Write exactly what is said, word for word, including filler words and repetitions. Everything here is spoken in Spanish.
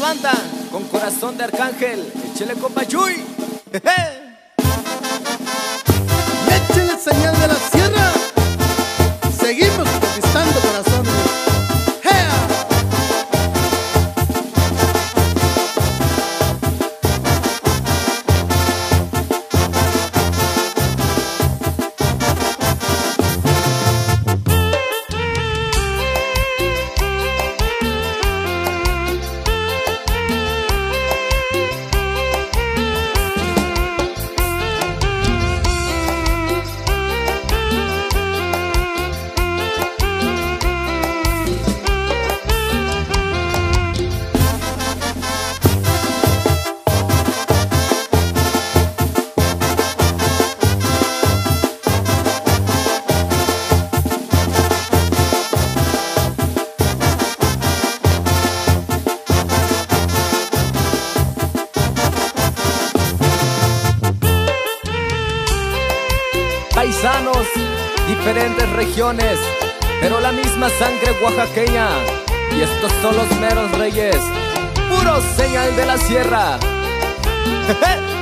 banda con corazón de arcángel. Échele, compa Chuy. Échele, señal de la sierra. Seguimos conquistando corazones. ¡Ea! Paisanos, diferentes regiones, pero la misma sangre oaxaqueña. Y estos son los meros reyes, puro señal de la sierra.